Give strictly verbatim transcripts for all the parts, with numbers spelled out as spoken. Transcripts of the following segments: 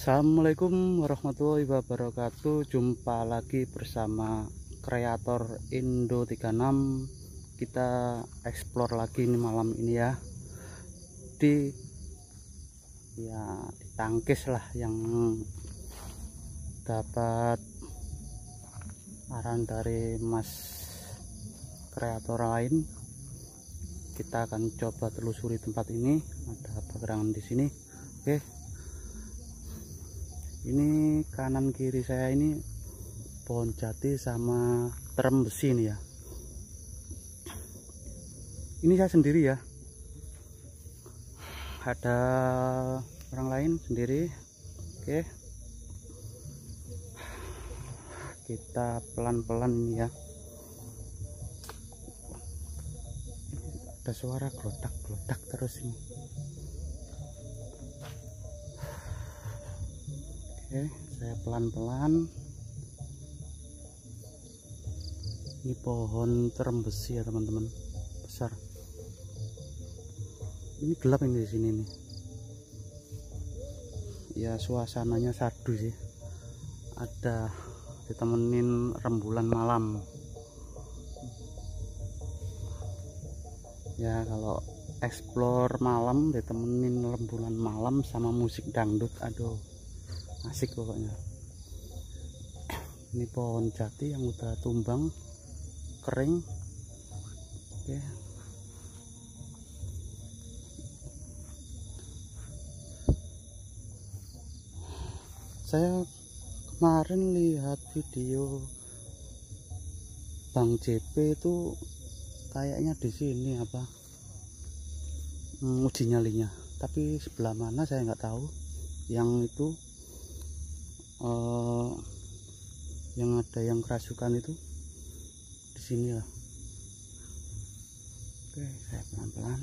Assalamualaikum warahmatullahi wabarakatuh. Jumpa lagi bersama kreator Indo tiga enam. Kita explore lagi nih malam ini ya, di ya di Tangkis lah, yang dapat arahan dari mas kreator lain. Kita akan coba telusuri tempat ini, ada pegerangan di sini. Oke, ini kanan kiri saya ini pohon jati sama terem besi nih ya. Ini saya sendiri ya, ada orang lain sendiri. Oke, kita pelan-pelan ini ya. Ada suara gelodak-gelodak terus ini. Oke, saya pelan-pelan. Ini pohon terem besi ya teman-teman, besar. Ini gelap ini di sini nih. Ya suasananya sadu sih. Ada ditemenin rembulan malam. Ya kalau explore malam ditemenin rembulan malam sama musik dangdut, aduh asik pokoknya. Ini pohon jati yang udah tumbang kering. Oke, saya kemarin lihat video Bang J P itu kayaknya di sini apa hmm, uji nyalinya, tapi sebelah mana saya nggak tahu. Yang itu Uh, yang ada yang kerasukan itu di sini ya. Oke, saya pelan-pelan.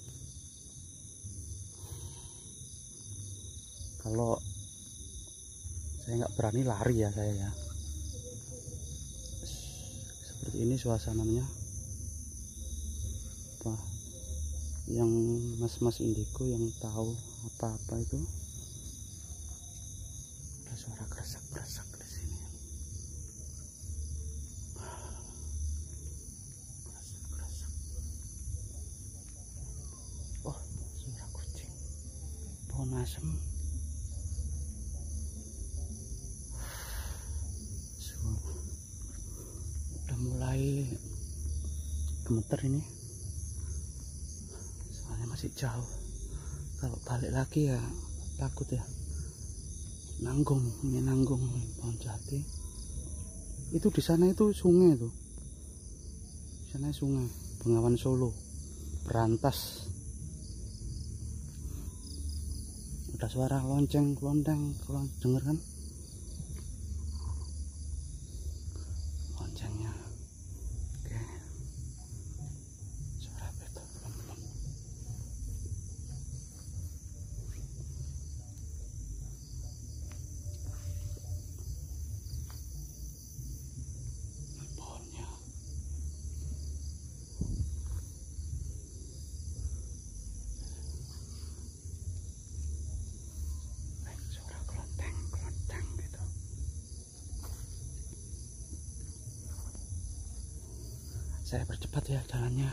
Kalau saya nggak berani lari ya saya ya. Seperti ini suasananya. Apa yang mas-mas indigo yang tahu apa-apa itu. Suara kerasak-kerasak di sini. Kerasak-kerasak. Oh, suara kucing. Pohon asem. Suara. Udah mulai gemeter ini. Soalnya masih jauh. Kalau balik lagi ya takut ya. Nanggung, ini nanggung pohon jati. Itu di sana itu sungai tuh. Di sana sungai Bengawan Solo, Berantas. Udah suara lonceng, kelondang, kalau denger kan? Loncengnya. Oke. Suara apa itu? Pelan-pelan. Saya percepat ya jalannya.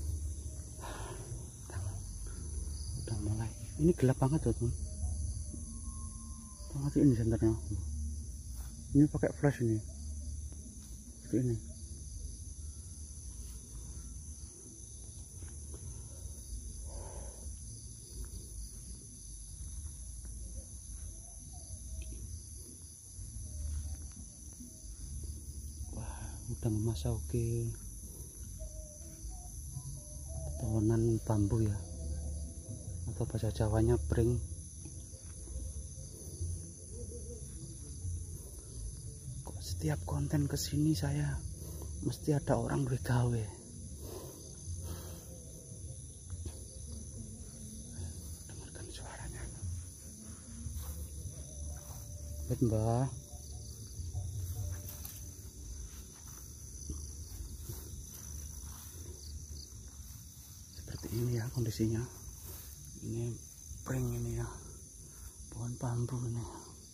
Udah mulai. Ini gelap banget tuh teman. Banget ini senternya. Ini pakai flash ini. Seperti ini. Wah, udah memasuki pohonan bambu ya, atau bahasa Jawanya pring. Kok setiap konten kesini saya mesti ada orang begawe. Dengarkan suaranya. Lihat mbak. Ini ya kondisinya. Ini pring ini ya, pohon bambu ini.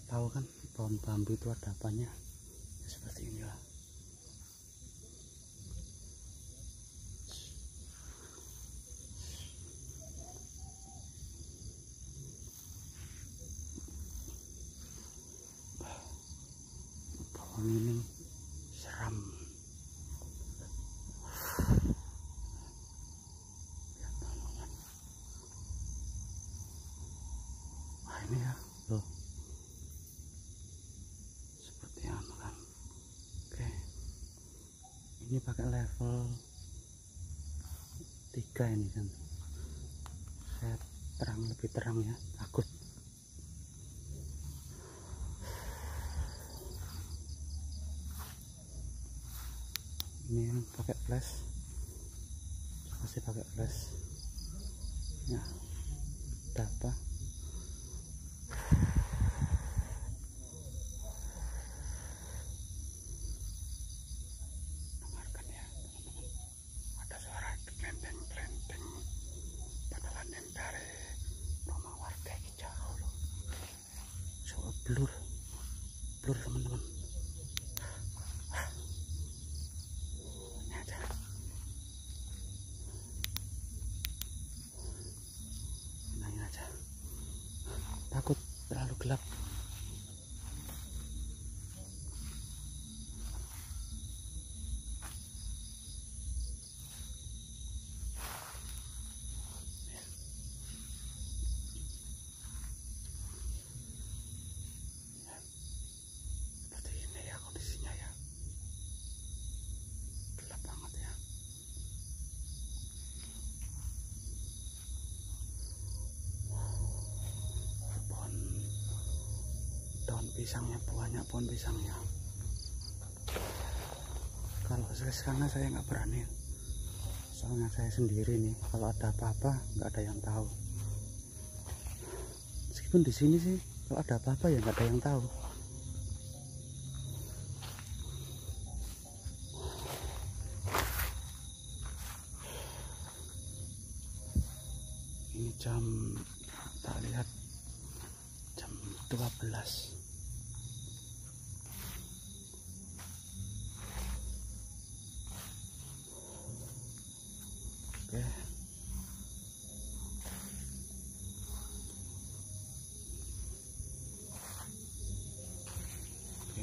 tahu kan pohon bambu itu ada apanya, seperti inilah. Pohon ini seram. Wah ini ya loh, seperti anu kan. Oke, ini pakai level tiga ini kan. Saya terang, lebih terang ya, takut. Ini yang pakai flash, masih pakai flash ya. Ada apa? Dengarkan ya teman-teman, ada suara glendeng-glendeng, padahal yang dari rumah warga ini jauh loh. Coba blur, blur teman-teman. Takut terlalu gelap. Seperti ini ya kondisinya ya. Gelap banget ya. Daun pisangnya, banyak pohon pisangnya. Kalau saya sekarang saya nggak berani, soalnya saya sendiri nih. Kalau ada apa-apa nggak ada yang tahu. Meskipun di sini sih kalau ada apa-apa ya nggak ada yang tahu. Ini jam, tak lihat jam dua belas. Oke. Oke.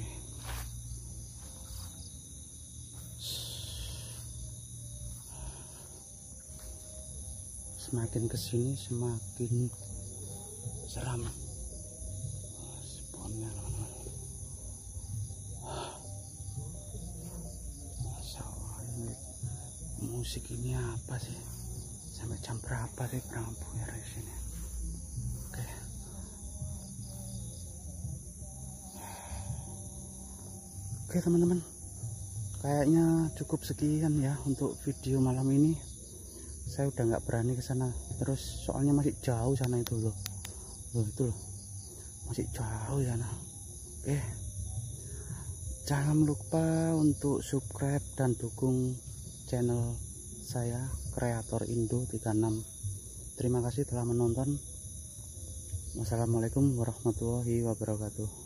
Semakin kesini semakin seram. Pohonnya teman-teman. Masya Allah, ini musik ini apa sih? Sampai jam berapa sih Prabu ya di sini? Oke. Oke teman-teman, kayaknya cukup sekian ya untuk video malam ini. Saya udah nggak berani ke sana terus, soalnya masih jauh sana itu loh. Loh itu loh, masih jauh ya nah. Oke, jangan lupa untuk subscribe dan dukung channel saya Kreator Indo tiga enam. Terima kasih telah menonton. Wassalamualaikum warahmatullahi wabarakatuh.